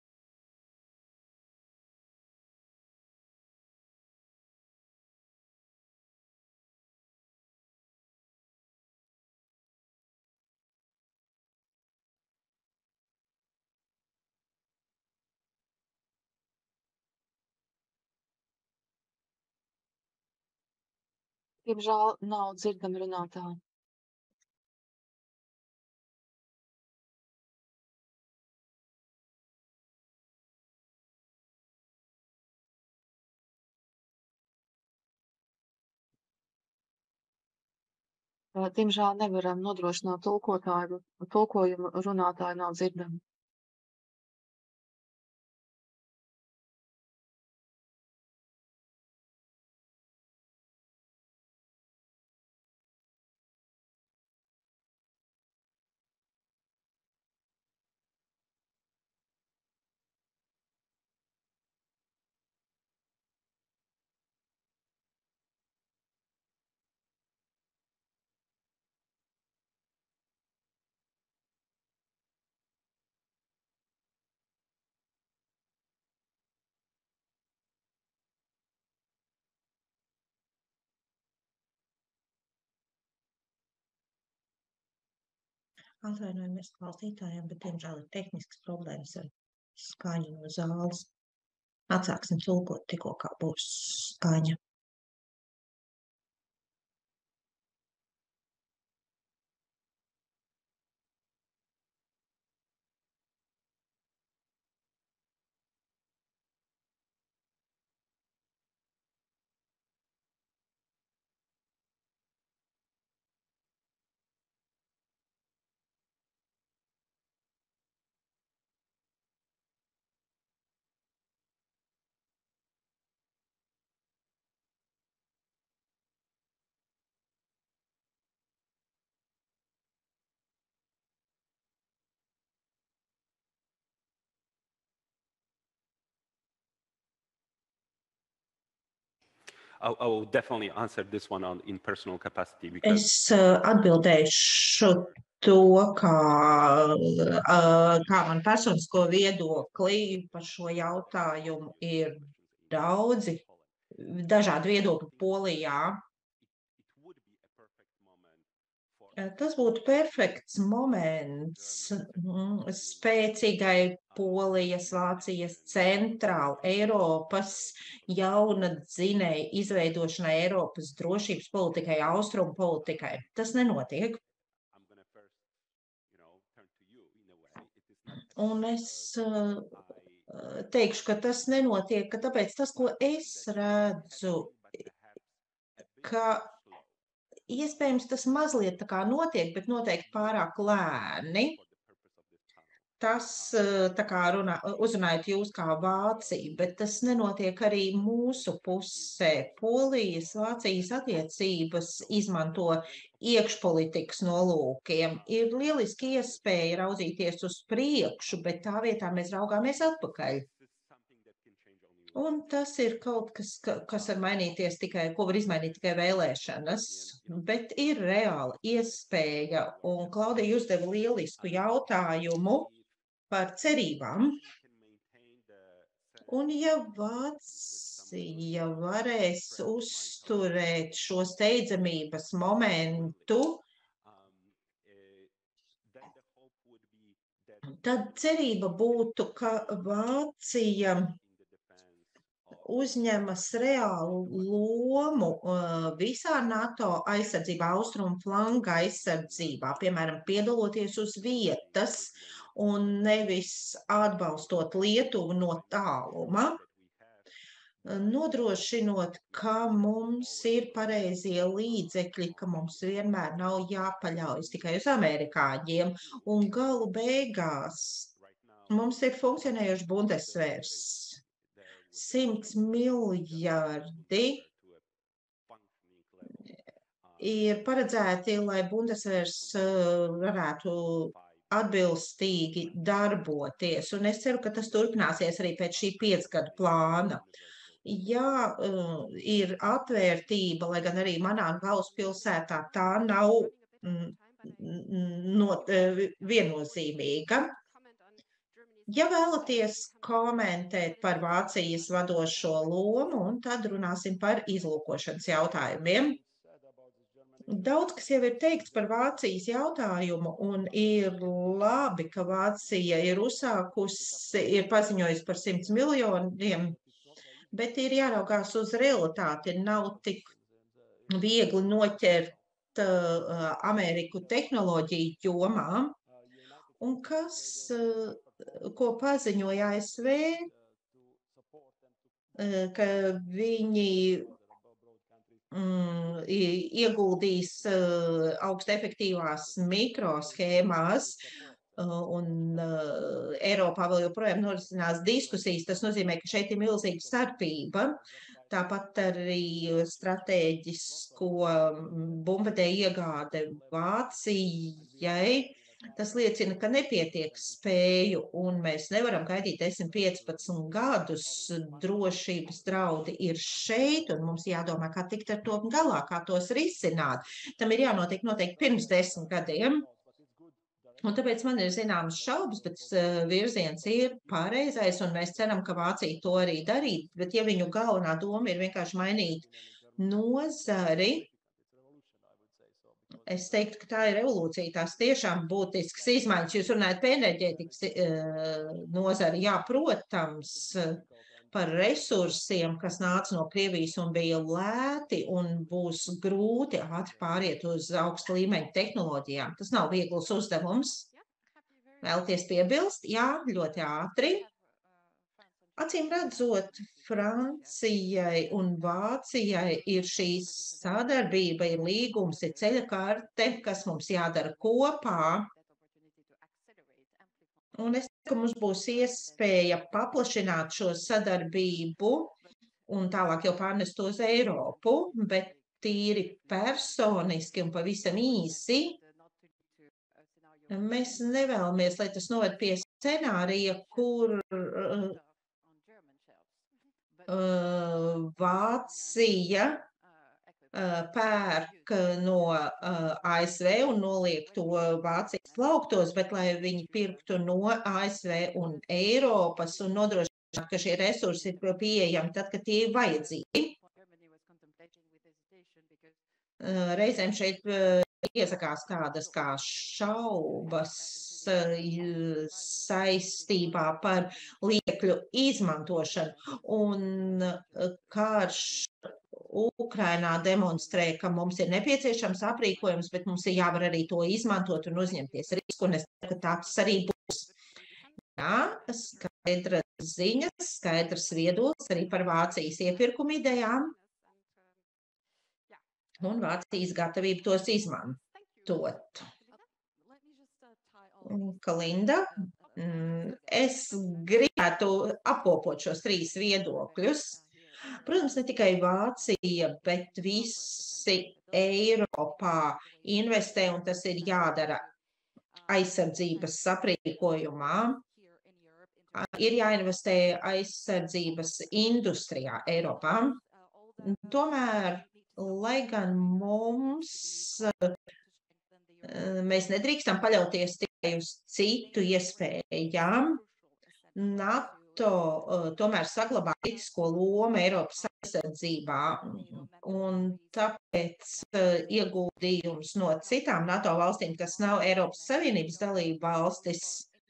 Diemžēl nav dzirdama runātāja. Diemžēl nevaram nodrošināt tulkojumu, runātāja nav dzirdama. Atvainojamies klausītājiem, bet diemžēl ir tehniskas problēmas ar skaņu no zāles. Atsāksim tulkot tikko, kā būs skaņa. I will definitely answer this one in personal capacity because Es atbildēšu to, kā man personisko viedokli par šo jautājumu ir daudzi dažādi viedokļi Polijā. Tas būtu perfekts moments spēcīgai Polijas, Vācijas, centrāla Eiropas jaunadzinēji izveidošanai, Eiropas drošības politikai, austrumu politikai. Tas nenotiek. Un es teikšu, ka tas nenotiek, ka tāpēc tas, ko es redzu, ka iespējams tas mazliet tā kā notiek, bet noteikti pārāk lēni. Tas tā kā uzrunājot jūs kā Vācija, bet tas nenotiek arī mūsu pusē. Polijas, Vācijas attiecības izmanto iekšpolitikas nolūkiem. Ir lieliski iespēja raudzīties uz priekšu, bet tā vietā mēs raugāmies atpakaļ. Un tas ir kaut kas, kas var mainīties tikai, ko var izmainīt tikai vēlēšanas, bet ir reāla iespēja, un Klaudija uzdeva lielisku jautājumu par cerībām. Un ja Vācija varēs uzturēt šo steidzamības momentu, tad cerība būtu, ka Vācija uzņemas reālu lomu visā NATO aizsardzībā, austrumu flanga aizsardzībā, piemēram, piedaloties uz vietas un nevis atbalstot Lietuvu no tāluma, nodrošinot, ka mums ir pareizie līdzekļi, ka mums vienmēr nav jāpaļaujas tikai uz amerikāņiem, un galu beigās mums ir funkcionējošs Bundesvērs. 100 miljardi ir paredzēti, lai Bundesvērs varētu atbilstīgi darboties, un es ceru, ka tas turpināsies arī pēc šī 5 gadu plāna. Ja ir atvērtība, lai gan arī manā galvaspilsētā tā nav viennozīmīga. Ja vēlaties komentēt par Vācijas vadošo lomu, un tad runāsim par izlūkošanas jautājumiem. Daudz, kas jau ir teikts par Vācijas jautājumu, un ir labi, ka Vācija ir paziņojusi par 100 miljoniem, bet ir jāraugās uz realitāti. Nav tik viegli noķert Ameriku tehnoloģiju jomā. Un ko paziņoja ASV, ka viņi ieguldīs augstefektīvās mikroshēmās, un Eiropā vēl joprojām norisinās diskusijas. Tas nozīmē, ka šeit ir milzīga starpība. Tāpat arī stratēģisko bumbvedēju iegāde Vācijai. Tas liecina, ka nepietiek spēju, un mēs nevaram gaidīt 10-15 gadus. Drošības draudi ir šeit, un mums jādomā, kā tikt ar to galā, kā tos risināt. Tam ir jānotiek noteikti pirms 10 gadiem. Un tāpēc man ir zināmas šaubas, bet virziens ir pareizais, un mēs ceram, ka Vācija to arī darīt. Bet ja viņu galvenā doma ir vienkārši mainīt nozari, es teiktu, ka tā ir revolūcija, tās tiešām būtisks izmaiņas. Jūs runājat par enerģētikas nozari, jā, protams, par resursiem, kas nāca no Krievijas un bija lēti, un būs grūti ātri pāriet uz augsta līmeņa tehnoloģijām. Tas nav viegls uzdevums. Vēlties piebilst? Jā, ļoti ātri. Acīm redzot, Francijai un Vācijai ir šī sadarbība, ir līgums, ir ceļakarte, kas mums jādara kopā. Un es domāju, ka mums būs iespēja paplašināt šo sadarbību un tālāk jau pārnest uz Eiropu, bet tīri personiski un pavisam īsi. Mēs nevēlamies, lai tas noved pie scenārija, kur Vācija pērk no ASV un noliek to Vācijas plauktos, bet lai viņi pirktu no ASV un Eiropas un nodrošinātu, ka šie resursi ir pieejami tad, kad tie ir vajadzīgi. Reizēm šeit iesakās tādas kā šaubas saistībā par līdzekļu izmantošanu, un karš Ukrainā demonstrē, ka mums ir nepieciešams aprīkojums, bet mums ir jāvar arī to izmantot un uzņemties risku, un es ceru, ka tāds arī būs. Jā, skaidras ziņas, skaidrs viedoklis arī par Vācijas iepirkuma idejām un Vācijas gatavību tos izmantot. Kalinda, es gribētu apkopot šos 3 viedokļus. Protams, ne tikai Vācija, bet visi Eiropā investē, un tas ir jādara aizsardzības aprīkojumā. Ir jāinvestē aizsardzības industrijā Eiropā. Tomēr, lai gan mēs nedrīkstam paļauties tikai uz citu iespējām, NATO tomēr saglabā kritisko lomu Eiropas aizsardzībā, un tāpēc ieguldījums no citām NATO valstīm, kas nav Eiropas Savienības dalība valstis,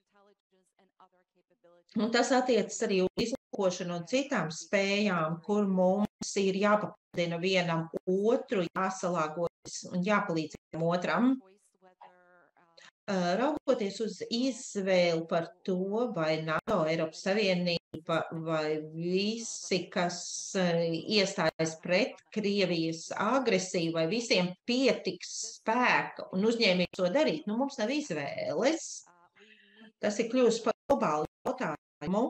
un tas attiecas arī uz izlūkošanu un citām spējām, kur mums ir jāpapildina vienam otru, jāsalāgojas un jāpalīdz vienam otram. Raugoties uz izvēli par to, vai NATO, Eiropas Savienība vai visi, kas iestājas pret Krievijas agresiju, vai visiem pietiks spēka un uzņēmības to darīt, mums nav izvēles. Tas ir kļūst par globālu jautājumu.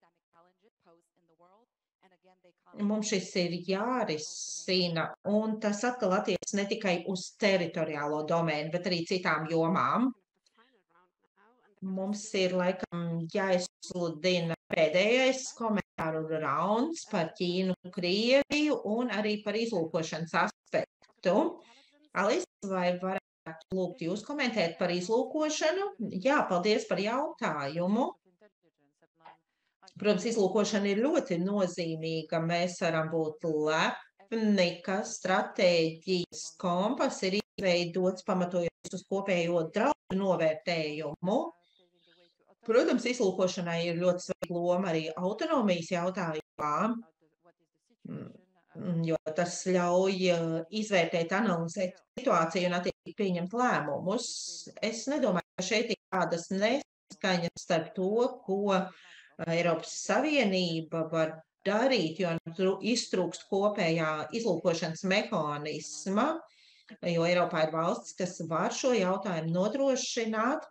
Mums šis ir jārisina, un tas atkal attiecas ne tikai uz teritoriālo domēnu, bet arī citām jomām. Mums ir laikam jāizsludina pēdējais komentāru rauns par Ķīnu, Krieviju un arī par izlūkošanas aspektu. Alis, vai varētu gribētu lūgt jūs komentēt par izlūkošanu. Jā, paldies par jautājumu. Protams, izlūkošana ir ļoti nozīmīga. Mēs varam būt lepni, ka stratēģijas kompas ir izveidots pamatojot uz kopējo draudu novērtējumu. Protams, izlūkošanai ir ļoti svarīga loma arī autonomijas jautājumā, jo tas ļauj izvērtēt, analizēt situāciju un attiecīgi pieņemt lēmumus. Es nedomāju, ka šeit ir kādas neskaņas starp to, ko Eiropas Savienība var darīt, jo iztrūkst kopējā izlūkošanas mehānisma, jo Eiropā ir valsts, kas var šo jautājumu nodrošināt.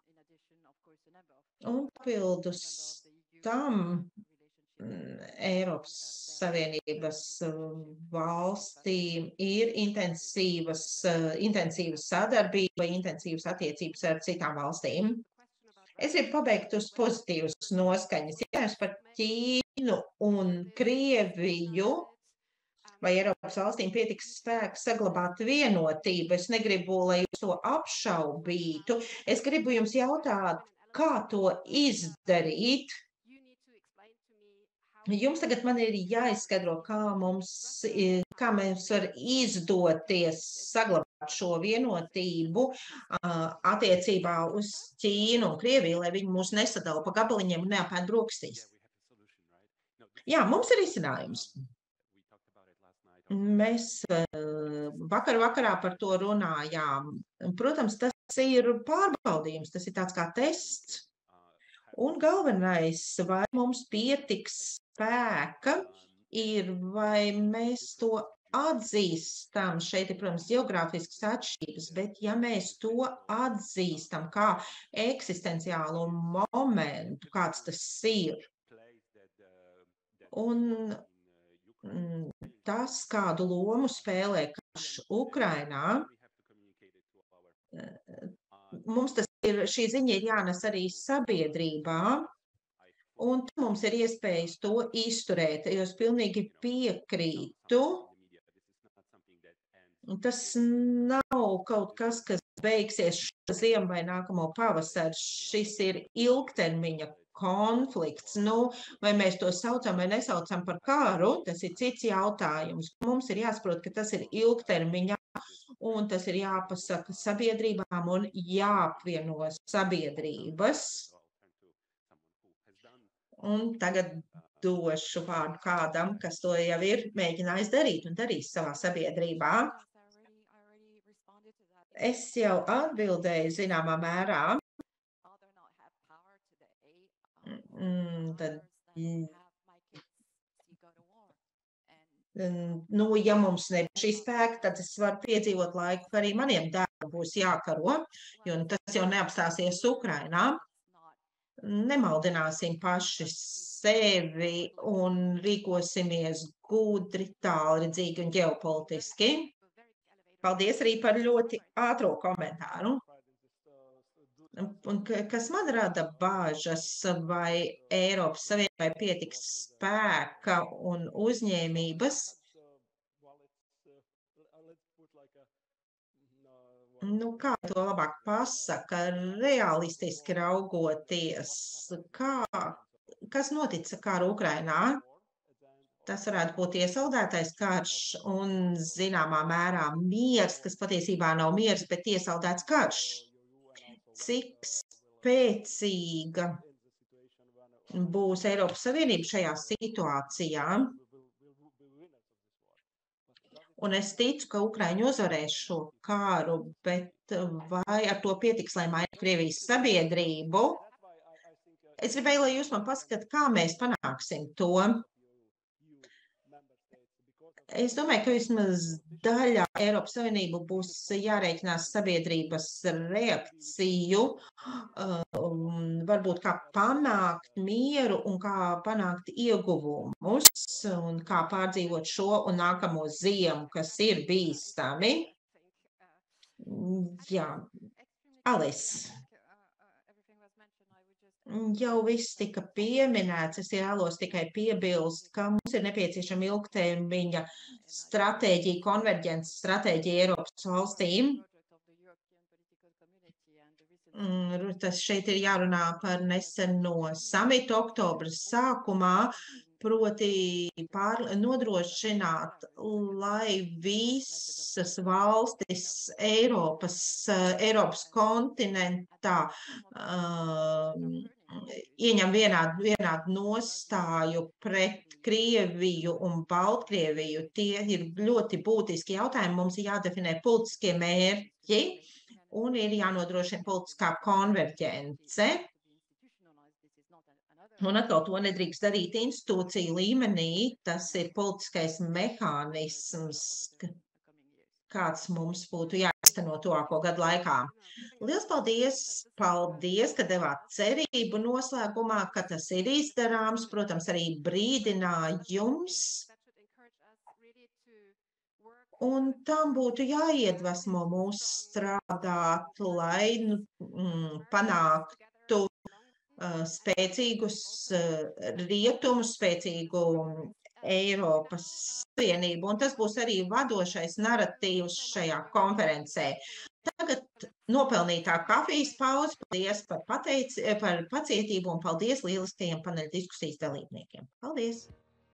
Un papildus tam Eiropas Savienības valstīm ir intensīvas sadarbība, intensīvas attiecības ar citām valstīm. Es gribu pabeigt uz pozitīvas noskaņas. Jautājums par Ķīnu un Krieviju. Vai Eiropas valstīm pietiks spēks saglabāt vienotību? Es negribu, lai jūs to apšaubītu. Es gribu jums jautāt, kā to izdarīt? Jums tagad man ir jāizskaidro, kā mums var izdoties saglabāt šo vienotību attiecībā uz Ķīnu un Krieviju, lai viņi mūs nesadala pa gabaliņiem un neapēd brokastīs. Jā, mums ir risinājums. Mēs vakarā par to runājām. Protams, tas ir pārbaudījums, tas ir tāds kā tests. Un galvenais, vai mums pietiks spēka, ir, vai mēs to atzīstam. Šeit ir, protams, geogrāfiskas atšķirības, bet ja mēs to atzīstam kā eksistenciālu momentu, kāds tas ir, un tas, kādu lomu spēlē karš Ukrainā, mums šī ziņa ir jānes arī sabiedrībā, un mums ir iespējas to izturēt, jo es pilnīgi piekrītu. Tas nav kaut kas, kas beigsies šo ziemu vai nākamo pavasaru. Šis ir ilgtermiņa konflikts. Vai mēs to saucam vai nesaucam par kāru, tas ir cits jautājums. Mums ir jāsaprot, ka tas ir ilgtermiņā, un tas ir jāpasaka sabiedrībām un jāapvieno sabiedrības. Un tagad došu vārdu kādam, kas to jau ir mēģinājis darīt un darīs savā sabiedrībā. Es jau atbildēju zināmā mērā. Tad, ja mums nebūs šī spēka, tad es varu piedzīvot laiku, ka arī maniem dēliem būs jākaro, jo tas jau neapstāsies Ukrainā. Nemaldināsim paši sevi un rīkosimies gudri, tālredzīgi un ģeopolitiski. Paldies arī par ļoti ātro komentāru. Un kas man rada bāžas, vai Eiropas Savienībai pietiks spēka un uzņēmības, kā to labāk pasaka, realistiski raugoties, kas notica kāru Ukrainā? Tas varētu būt iesaldētais karš un zināmā mērā miers, kas patiesībā nav miers, bet iesaldēts karš. Cik spēcīga būs Eiropas Savienība šajā situācijā? Un es ticu, ka Ukraiņi uzvarēs šo kāru, bet vai ar to pietiks, lai mainītu Krievijas sabiedrību? Es gribēju, lai jūs man pasakāt, kā mēs panāksim to. Es domāju, ka vismaz daļā Eiropas Savienību būs jārēķinās sabiedrības reakciju, varbūt kā panākt mieru un kā panākt ieguvumus un kā pārdzīvot šo un nākamo ziemu, kas ir bīstami. Jā, Alis. Jau viss tika pieminēts, es vēlos tikai piebilst, ka mums ir nepieciešama ilgtermiņa stratēģija, konverģences stratēģija Eiropas valstīm. Tas šeit ir jārunā par neseno samitu oktobra sākumā, proti nodrošināt, lai visas valstis Eiropas kontinentā ieņem vienādu nostāju pret Krieviju un Baltkrieviju. Tie ir ļoti būtiski jautājumi. Mums ir jādefinē politiskie mērķi un ir jānodrošina politiskā konverģence. Un atkal to nedrīkst darīt institūciju līmenī. Tas ir politiskais mehānisms, kāds mums būtu jāizteno tuvāko gadu laikā. Liels paldies, ka devāt cerību noslēgumā, ka tas ir izdarāms. Protams, arī brīdinājums. Un tam būtu jāiedvesmo mūs strādāt, lai panāktu spēcīgus rietumus, spēcīgu Eiropas Savienību, un tas būs arī vadošais naratīvs šajā konferencē. Tagad nopelnītā kafijas pauze. Paldies par pacietību un paldies lieliskajiem paneļa diskusijas dalībniekiem. Paldies!